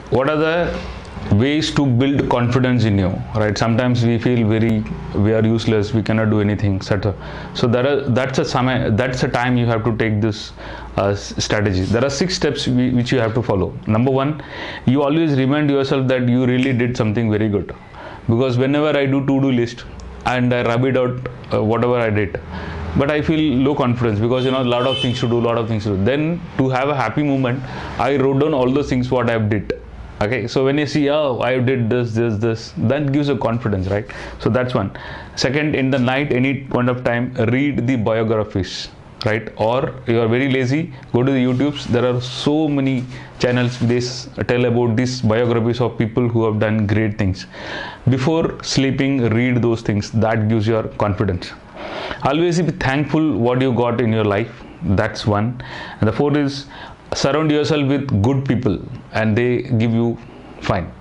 what are the ways to build confidence in you, right? Sometimes we feel we are useless, we cannot do anything, etc. So that's a time you have to take this strategy. There are 6 steps which you have to follow. Number 1, you always remind yourself that you really did something very good, because whenever I do to-do list and I rub it out whatever I did, but I feel low confidence, because a lot of things to do. Then to have a happy moment, I wrote down all those things what I have did. Okay, so when you see, oh, I did this, that gives a confidence, right? So that's one. Second, in the night, any point of time, read the biographies, right? Or you are very lazy, go to the YouTubes. There are so many channels, they tell about these biographies of people who have done great things. Before sleeping, read those things. That gives your confidence. Always be thankful what you got in your life. That's one. And the 4th is, surround yourself with good people and they give you fine.